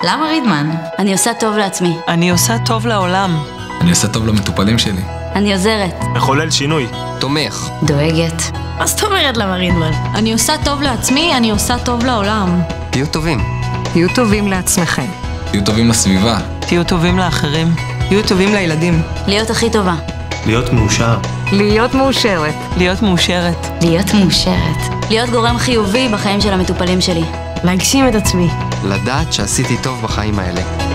למה רידמן? אני עושה טוב לעצמי. אני עושה טוב לעולם. אני עושה טוב למטופלים שלי. אני עוזרת. מחולל שינוי. תומך. דואגת. מה זאת אומרת למה רידמן? אני עושה טוב לעצמי, אני עושה טוב לעולם. תהיו טובים. תהיו טובים לעצמכם. תהיו טובים לסביבה. תהיו טובים לאחרים. תהיו טובים לילדים. להיות הכי טובה. להיות מאושר. להיות מאושרת. להיות מאושרת. להיות מאושרת. להיות גורם חיובי בחיים של המטופלים שלי. להגשים את עצמי. לדעת שעשיתי טוב בחיים האלה.